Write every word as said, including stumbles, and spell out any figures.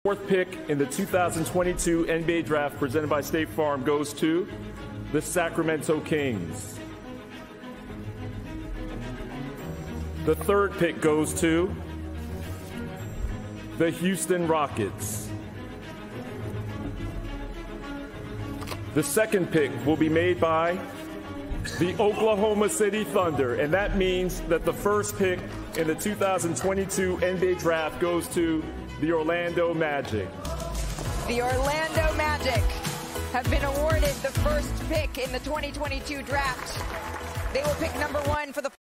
Fourth pick in the two thousand twenty-two N B A Draft presented by State Farm goes to the Sacramento Kings. The third pick goes to the Houston Rockets. The second pick will be made by the Oklahoma City Thunder, and that means that the first pick in the two thousand twenty-two N B A Draft goes to the Orlando Magic. The Orlando Magic have been awarded the first pick in the twenty twenty-two draft. They will pick number one for the